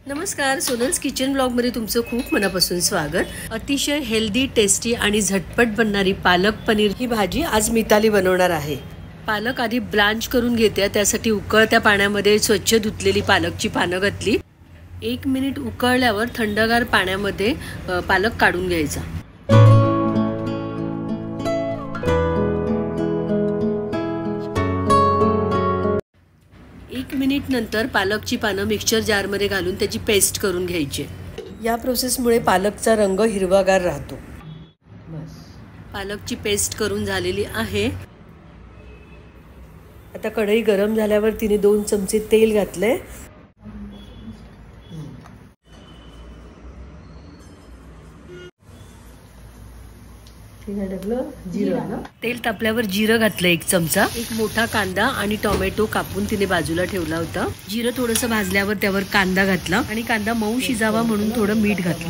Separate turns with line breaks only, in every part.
नमस्कार, सोनल्स किचन ब्लॉगमध्ये तुमचं खूप मनापासून स्वागत। अतिशय हेल्दी, टेस्टी आणि झटपट बनणारी पालक पनीर ही भाजी आज मिताली बनवणार आहे। पालक आधी ब्लांच करून घेते, त्यासाठी उकळत्या पाण्यामध्ये स्वच्छ धुतलेली पालकची पानं घातली। 1 मिनिट उकळल्यावर थंडगार पाण्यामध्ये पालक काढून घ्यायचा। 1 मिनिट नंतर पालकची पानं मिक्सचर जारमध्ये घालून त्याची पेस्ट करून घ्यायची। या प्रोसेसमुळे पालकचा रंग हिरवागार राहतो। बस पालकची पेस्ट करून झालेली आहे। आता कढई गरम झाल्यावर तिने 2 चमचे तेल घातले। तेल तापल्यावर जिरं घातलं 1 चमचा। 1 मोठा कांदा आणि टोमॅटो कापून तिने बाजूला ठेवला होता। जिरं थोडंसं भाजल्यावर त्यावर कांदा घातला आणि कांदा मऊ शिजावा म्हणून थोडं मीठ घातलं।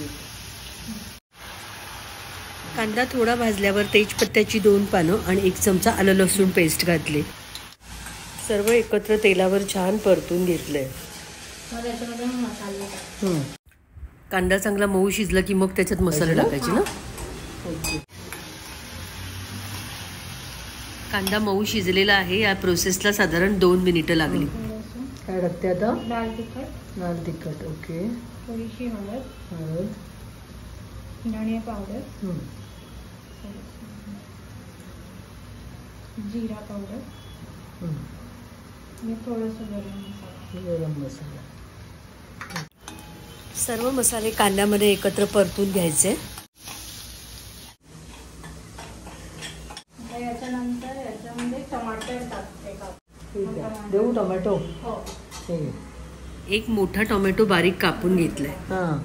कांदा थोडा भाजल्यावर तेजपत्त्याची 2 पानं आणि 1 चमचा आलं लसूण पेस्ट घातले। सर्व एकत्र तेलावर छान परतून घेतलंय। कांदा चांगला मऊ शिजला की मग त्याच्यात मसाला टाकायचे ना। कांदा मऊ शिजलेला आहे। या प्रोसेसला साधारण 2 मिनिटं लागली। काय टाकते आता? लाल तिखट ओके,
थोडीशी हळद, धणे पावडर, जीरा पावडर आणि थोडंसं गरम मसाला।
सर्व मसाले कांद्यामध्ये एकत्र परतून घ्यायचे।
याच्यानंतर याच्यामध्ये टमाटर टाकते का?
देऊ टोमॅटो?
हो।
1 मोठा टोमॅटो बारीक कापून घेतलाय।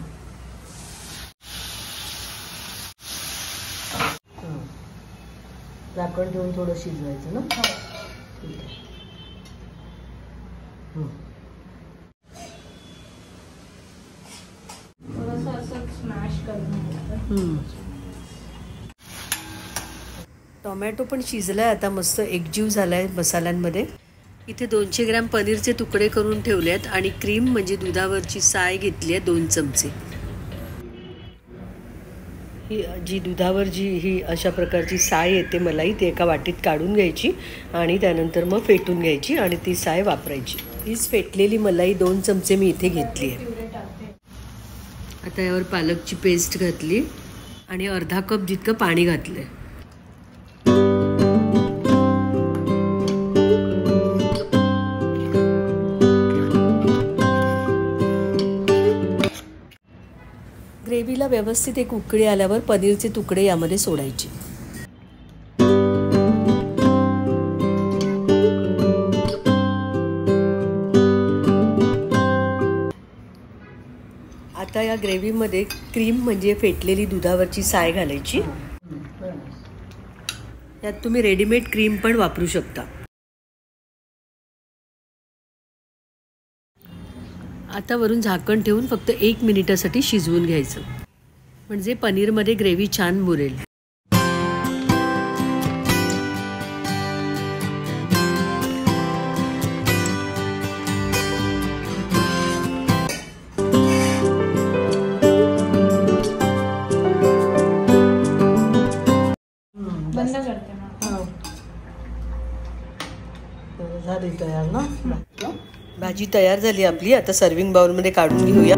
झाकण ठेवून थोडं शिजवायचं ना। ठीक आहे।
थोडंसं असं स्मॅश करून
टोमॅटो पण शिजलाय आता, मस्त एकजीव झालाय मसाल्यांमध्ये। इथे 200 ग्रॅम पनीरचे तुकडे करून ठेवलेत आणि क्रीम म्हणजे दुधावरची साय घेतली आहे 2 चमचे। ही दुधावर ही अशा प्रकारची साय येते मलाई, ती एका वाटीत काढून घ्यायची आणि त्यानंतर मग फेटून घ्यायची आणि ती साय वापरायची। हीच फेटलेली मलाई 2 चमचे मी इथे घेतली आहे। आता यावर पालकची पेस्ट घातली आणि अर्धा कप जितकं पाणी घातलंय। ग्रेव्हीला व्यवस्थित एक उकळी आल्यावर पनीरचे तुकडे यामध्ये सोडायचे। आता या ग्रेव्हीमध्ये क्रीम म्हणजे फेटलेली दुधावरची साय घालायची। यात तुम्ही रेडीमेड क्रीम पण वापरू शकता। आता वरून झाकण ठेवून फक्त 1 मिनिटासाठी शिजवून घ्यायचं, म्हणजे पनीरमध्ये ग्रेव्ही छान मुरेल।
बंद करते ना।
झाली तयार ना। भाजी तयार झाली आपली। आता सर्विंग बाउलमध्ये काढून घेऊया।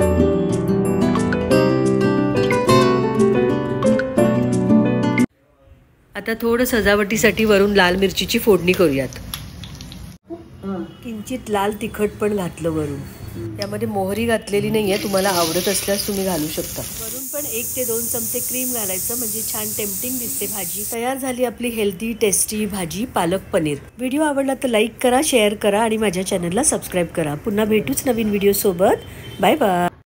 आता थोडं सजावटीसाठी वरून लाल मिरचीची फोडणी करूयात। किंचित लाल तिखट पण घातलं वरून। त्यामध्ये मोहरी घातलेली नाहीये, तुम्हाला आवडत असल्यास तुम्ही घालू शकता। वरून पण 1 ते 2 चमचे क्रीम घालायचं, म्हणजे छान टेम्पटिंग दिसते भाजी। तयार झाली आपली हेल्दी टेस्टी भाजी पालक पनीर। व्हिडिओ आवडला तर लाईक करा, शेअर करा आणि माझ्या चॅनलला सबस्क्राईब करा। पुन्हा भेटूच नवीन व्हिडिओ सोबत। Bye bye.